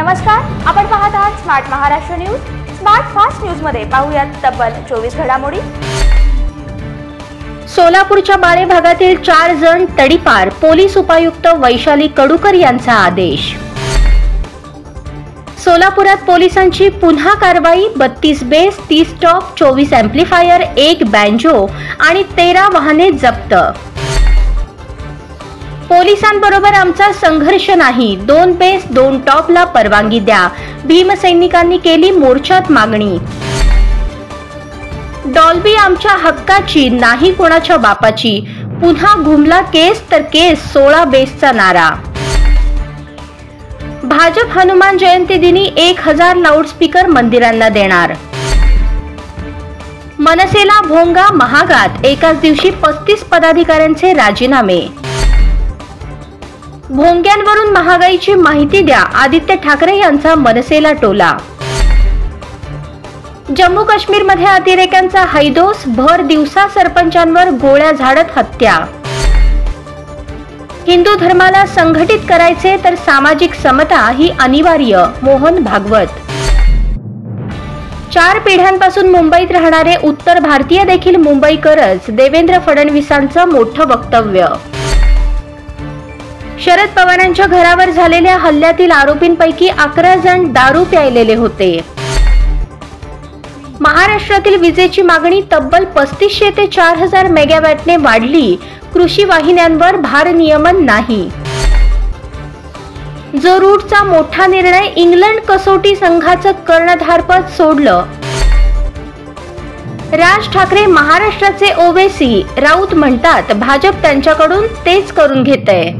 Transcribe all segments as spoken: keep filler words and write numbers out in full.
नमस्कार, आपण पाहत आहात smart Maharashtra news. Smart fast news मध्ये पाहूयात तब्बल चोवीस घडामोडी। सोलापूरच्या बाळे भागातील चार जण तडीपार, पोलीस उपायुक्त वैशाली कडूकर यांचा आदेश। सोलापुरात पोलिसांची पुन्हा कारवाई, बत्तीस बेस, तीस टॉप, चोवीस एम्प्लिफायर, एक बँजो आणि तेरा वाहने जप्त। पोलिसांबरोबर आमचा संघर्ष नाही, दोन बेस दोन टॉपला परवानगी द्या, भीमसैनिकांनी केली मोर्चात मागणी। डॉल्बी आमच्या हक्काची, नाही कोणाच्या बापाची, पुन्हा घुमला केस तर केस, सोळा बेसचा नारा। भाजप हनुमान जयंती दिनी एक हजार लाऊडस्पीकर मंदिरांना देणार। मनसेला भोंगा महागात, एकाच दिवशी पस्तीस पदाधिकाऱ्यांचे राजीनामे। भोंग्यांवरून महागाईची माहिती द्या, आदित्य ठाकरे यांचा मनसेला टोला। जम्मू काश्मीर मध्ये अतिरेक्यांचा हैदोस, भर दिवसा सरपंचांवर गोळ्या झाडत हत्या। हिंदू धर्माला संघटित करायचे तर सामाजिक समता ही अनिवार्य, मोहन भागवत। चार पिढ्यांपासून मुंबईत राहणारे उत्तर भारतीय देखील मुंबईकरच, देवेंद्र फडणवीसांचं मोठं वक्तव्य। शरद पवारांच्या घरावर झालेल्या हल्ल्यातील आरोपींपैकी अकरा जण दारू प्यायलेले होते। महाराष्ट्रातील विजेची मागणी तब्बल पस्तीसशे ते चार हजार मेगावॅटने वाढली, कृषी वाहिन्यांवर भारनियमन नाही। जो रूटचा मोठा निर्णय, इंग्लंड कसोटी संघाचं कर्णधारपद सोडलं। राज ठाकरे महाराष्ट्राचे ओवेसी, राऊत म्हणतात भाजप त्यांच्याकडून तेच करून घेतंय।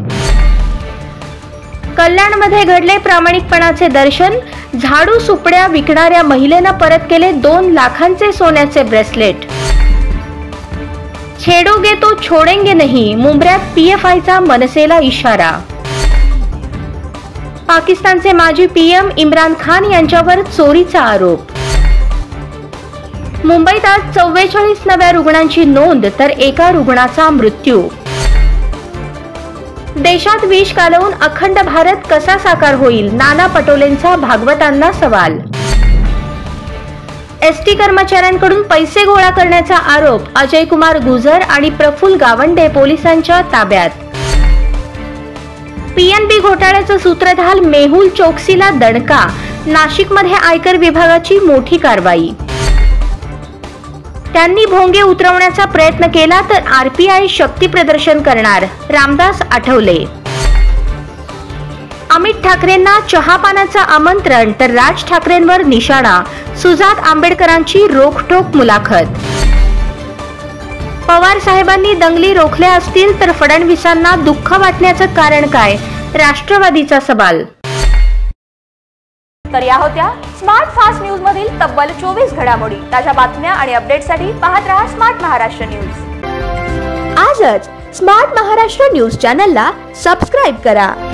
कल्याणमध्ये घडले प्रामाणिकपणाचे दर्शन, झाडू सुपड्या विकणाऱ्या महिलेनं परत केले दोन लाखांचे सोन्याचे ब्रेसलेट। छेडोगे तो छोडेंगे नहीं, मुंबऱ्यात पीएफआयचा मनसेला इशारा। पाकिस्तानचे माजी पीएम इम्रान खान यांच्यावर चोरीचा आरोप। मुंबईत आज चव्वेचाळीस नव्या रुग्णांची नोंद तर एका रुग्णाचा मृत्यू। देशात विष कालवून अखंड भारत कसा साकार होईल, नाना पटोलेंचा भागवतांना सवाल। एसटी कर्मचाऱ्यांकडून पैसे गोळा करण्याचा आरोप, अजय कुमार गुजर आणि प्रफुल्ल गावंडे पोलिसांच्या ताब्यात। पीएनबी घोटाळ्याचा सूत्रधार मेहुल चोक्सीला दणका, नाशिकमध्ये आयकर विभागाची मोठी कारवाई। त्यांनी भोंगे उतरवण्याचा प्रयत्न केला तर आरपीआय शक्ती प्रदर्शन करणार, रामदास आठवले। अमित ठाकरेंना चहापानाचं आमंत्रण तर राज ठाकरेंवर निशाणा, सुजात आंबेडकरांची रोखठोक मुलाखत। पवार साहेबांनी दंगली रोखल्या असतील तर फडणवीसांना दुःख वाटण्याचं कारण काय, राष्ट्रवादीचा सवाल। तर या होत्या स्मार्ट फास्ट न्यूज मधील तब्बल चोवीस घडामोडी। ताज्या बातम्या आणि अपडेटसाठी पाहत रहा स्मार्ट महाराष्ट्र न्यूज। आजच स्मार्ट महाराष्ट्र न्यूज चॅनलला सबस्क्राइब करा।